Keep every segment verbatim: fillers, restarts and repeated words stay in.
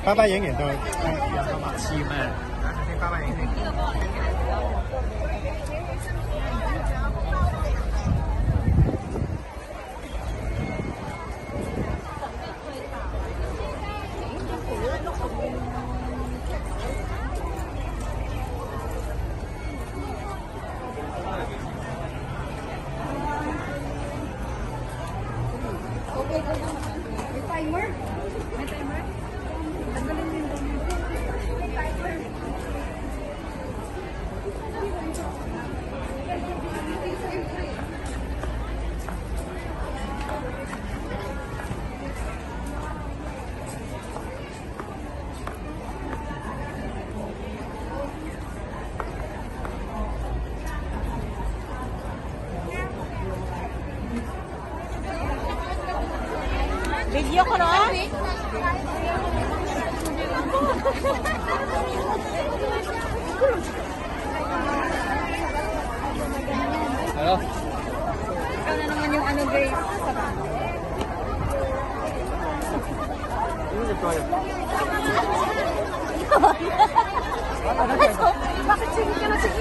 爸爸影完到馬刺咩？爸爸影完。 May timer? May timer? Tanggalin mo yung may timer. Video ko no? Hello? Ikaw na naman yung ano guys. Bakit sige ka na sige?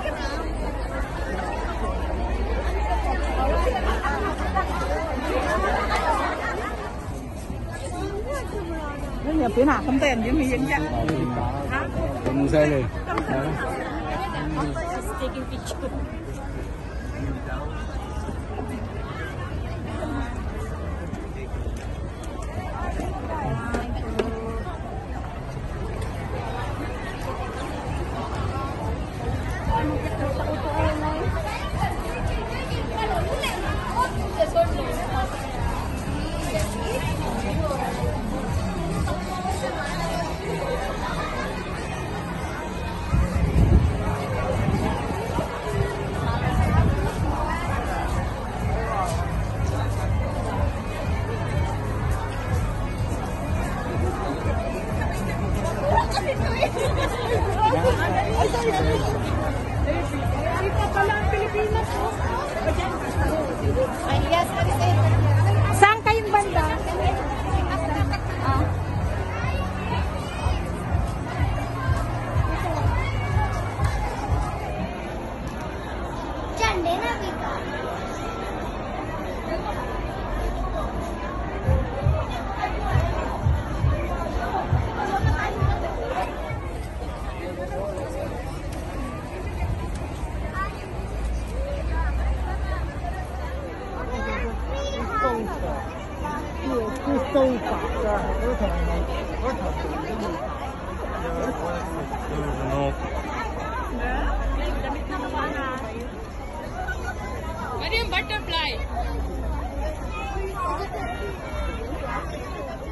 Nhiều phía nào không tiền chứ mình diễn nhận. Không sai rồi. Taking picture. Saan kayong banda? Ah. Diyan din na kita. Ano yung butterfly?